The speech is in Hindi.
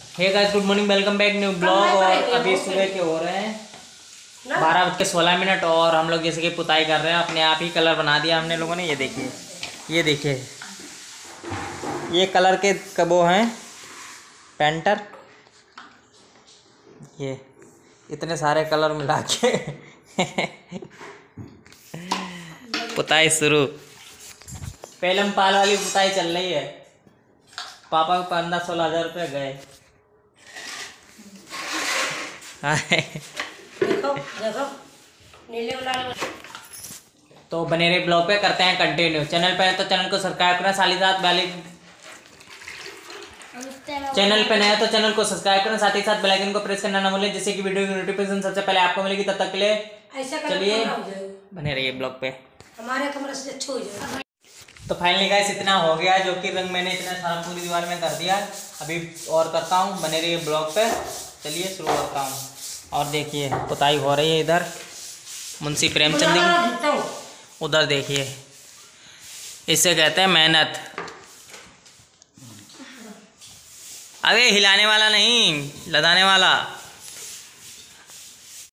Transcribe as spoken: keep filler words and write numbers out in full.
हे guys, good morning, welcome back new blog. और अभी सुबह के हो रहे हैं बारह बज के सोलह मिनट और हम लोग जैसे कि पुताई कर रहे हैं। अपने आप ही कलर बना दिया हमने लोगों ने। ये देखिए, ये देखिए, ये कलर के कबो हैं पेंटर। ये इतने सारे कलर मिला के पुताई शुरू। पेलम पाल वाली पुताई चल रही है। पापा को पंद्रह सोलह हजार रुपये गए। देखो देखो नीले वाला। तो बने रहे ब्लॉग पे, करते हैं कंटिन्यू। चैनल पे तो चैनल को सब्सक्राइब करें, साली साथ वाली चैनल पे नया तो चैनल को सब्सक्राइब करें, साथ ही साथ बेल आइकन को प्रेस करना ना भूलें, जिससे कि वीडियो की नोटिफिकेशन सबसे पहले आपको मिलेगी। तब तक के लिए चलिए बने रहिए ब्लॉग पे। हमारे कमरे से अच्छा हो जाए। तो फाइनली गाइस इतना हो गया, जो कि रंग मैंने इतना सारा पूरी दीवार में कर दिया। अभी और करता हूँ, बने रहिए ब्लॉग पे। चलिए शुरू करता हूँ। और देखिए पुताई हो रही है इधर मुंशी प्रेमचंद की, उधर देखिए। इससे कहते हैं मेहनत। अरे हिलाने वाला नहीं, लदाने वाला।